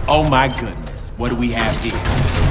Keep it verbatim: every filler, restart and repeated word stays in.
Oh my goodness, what do we have here?